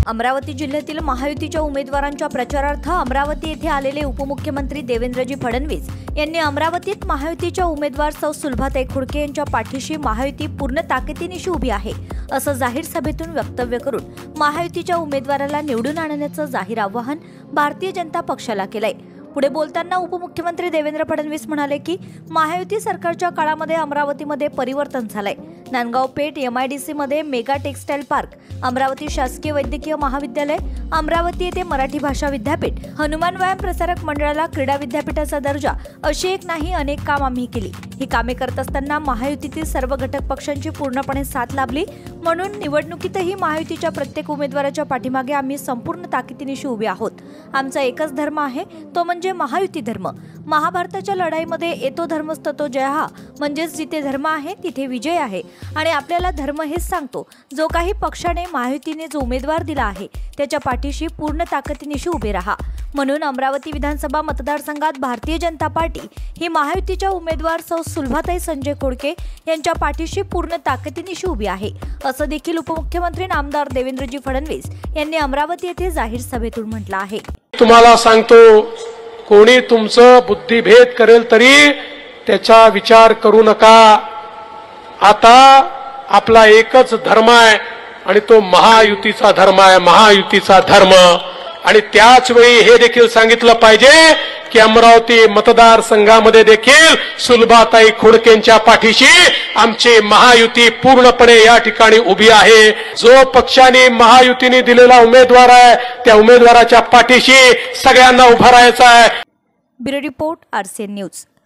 अमरावती जिल्ह्यातील महायुतीच्या उमेदवारांच्या प्रचारार्थ अमरावती येथे आलेले उपमुख्यमंत्री देवेंद्रजी फडणवीस यांनी अमरावतीत महायुतीच्या उमेदवार सौ सुलभाताई खोडके यांच्या पाठीशी महायुती पूर्ण ताकदीनिशी उभी आहे असं जाहीर सभेतून वक्तव्य करून महायुतीच्या उमेदवाराला निवडून आणण्याचं जाहीर आवाहन भारतीय जनता पक्षाला केलंय। पुढे बोलताना उपमुख्यमंत्री देवेंद्र फडणवीस म्हणाले की महायुती सरकारच्या काळामध्ये अमरावतीमध्ये परिवर्तन झालंय। नांदगाव पेठ MIDC मध्ये मेगा टेक्सटाईल पार्क, अमरावती शासकीय वैद्यकीय महाविद्यालय, अमरावती येथे मराठी भाषा विद्यापीठ, हनुमान व्यायाम प्रसारक मंडळाला क्रीडा विद्यापीठाचा दर्जा अशी एक नाही अनेक काम आम्ही केली। ही कामे करत असताना महायुतीतील सर्व घटक पक्षांची पूर्णपणे साथ लाभली, म्हणून निवडणुकीतही महायुतीच्या प्रत्येक उमेदवाराच्या पाठीमागे आम्ही संपूर्ण ताकदीनिशी उभे आहोत। आमचा एकच धर्म आहे, तो म्हणजे महायुती धर्म। महाभारताच्या लढाईमध्ये येतो धर्मस्ततो जयः, म्हणजेच जिथे धर्म आहे तिथे विजय आहे आणि आपल्याला धर्म हेच सांगतो। जो काही पक्षाने महायुतीने जो उमेदवार दिला आहे त्याच्या पाठीशी पूर्ण ताकदीनिशी उभे राहा। म्हणून अमरावती विधानसभा मतदारसंघात भारतीय जनता पार्टी ही महायुतीच्या उमेदवार सौ सुलभाताई संजय खोडके यांच्या पाठीशी पूर्ण ताकदीनिशी उभी आहे असं देखील उपमुख्यमंत्री नामदार देवेंद्रजी फडणवीस यांनी अमरावती येथे जाहीर सभेतून म्हटलं आहे। तुम्हाला सांगतो, कोणी तुमचं बुद्धिभेद करेल तरी त्याचा विचार करू नका। आता आपला एकच धर्म आहे आणि तो महायुतीचा धर्म आहे, महायुतीचा धर्म। आणि त्याच वेळी हे देखील सांगितलं पाहिजे की अमरावती मतदारसंघामध्ये देखील सुलभाताई खोडकेंच्या पाठीशी आमची महायुती पूर्णपणे या ठिकाणी उभी आहे। जो पक्षाने महायुतीने दिलेला उमेदवार आहे त्या उमेदवाराच्या पाठीशी सगळ्यांना उभं राहायचं आहे। Bureau report RCN news.